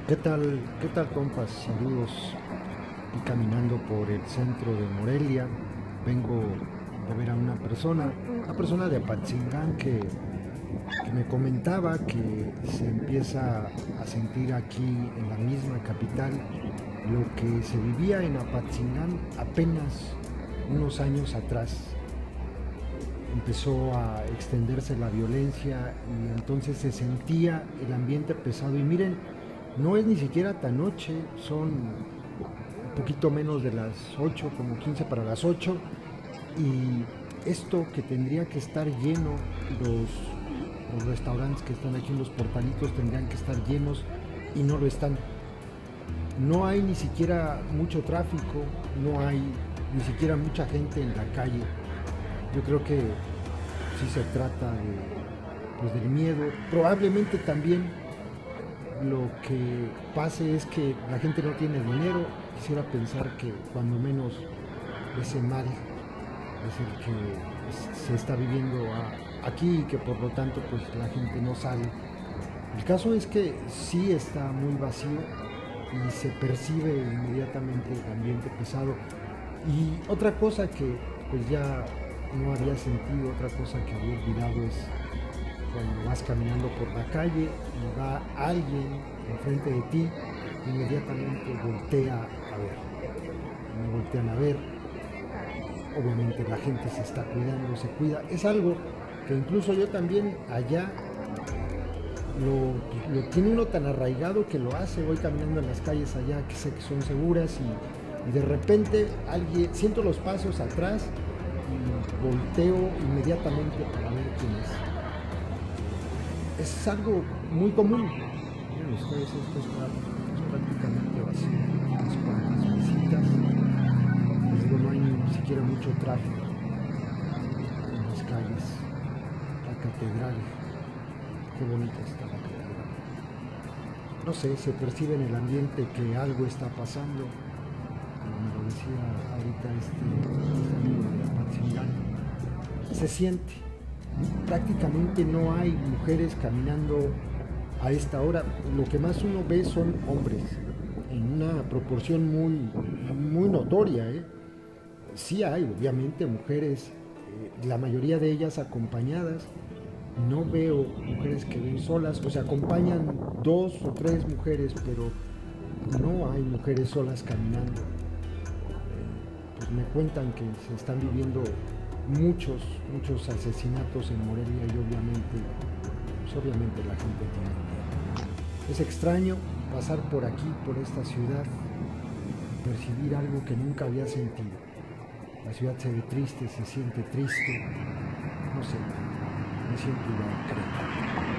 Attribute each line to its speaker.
Speaker 1: Qué tal, compas? Saludos. Y caminando por el centro de Morelia, vengo de ver a una persona de Apatzingán que me comentaba que se empieza a sentir aquí en la misma capital lo que se vivía en Apatzingán apenas unos años atrás. Empezó a extenderse la violencia y entonces se sentía el ambiente pesado. Y miren, no es ni siquiera tan noche, son un poquito menos de las 8, como 15 para las 8, y esto que tendría que estar lleno, los restaurantes que están aquí en los portalitos tendrían que estar llenos y no lo están. No hay ni siquiera mucho tráfico, no hay ni siquiera mucha gente en la calle. Yo creo que sí se trata pues, del miedo. Probablemente también lo que pase es que la gente no tiene dinero. Quisiera pensar que cuando menos ese mal es el que se está viviendo aquí y que por lo tanto pues la gente no sale. El caso es que sí está muy vacío y se percibe inmediatamente el ambiente pesado. Y otra cosa que pues ya no había sentido, otra cosa que había olvidado es cuando vas caminando por la calle y va alguien enfrente de ti, inmediatamente voltea a ver. Me voltean a ver, obviamente la gente se está cuidando, se cuida. Es algo que incluso yo también allá lo tiene uno tan arraigado que lo hace. Voy caminando en las calles allá que sé que son seguras y de repente alguien, siento los pasos atrás y volteo inmediatamente para ver quién es. Es algo muy común. Miren ustedes, esto es prácticamente vacío. Unas cuantas visitas. Les digo, no hay ni siquiera mucho tráfico en las calles. La catedral, qué bonita está la catedral. No sé, se percibe en el ambiente que algo está pasando. Como me lo decía ahorita este amigo de Apatzingán, se siente. Prácticamente no hay mujeres caminando a esta hora. Lo que más uno ve son hombres, en una proporción muy notoria, ¿eh? Sí hay, obviamente, mujeres, la mayoría de ellas acompañadas. No veo mujeres que ven solas, o sea, acompañan 2 o 3 mujeres, pero no hay mujeres solas caminando. Pues me cuentan que se están viviendo muchos asesinatos en Morelia y obviamente la gente tiene miedo. Es extraño pasar por aquí, por esta ciudad, percibir algo que nunca había sentido. La ciudad se ve triste, se siente triste, no sé, me siento igual, creo.